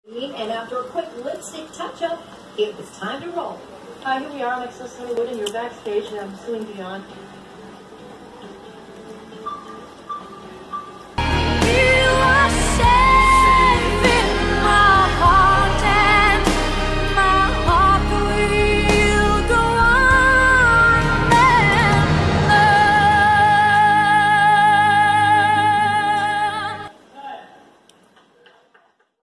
And after a quick lipstick touch-up, it was time to roll. Hi, here we are on Acess Holywood, and you're backstage, and I'm Celine Dion.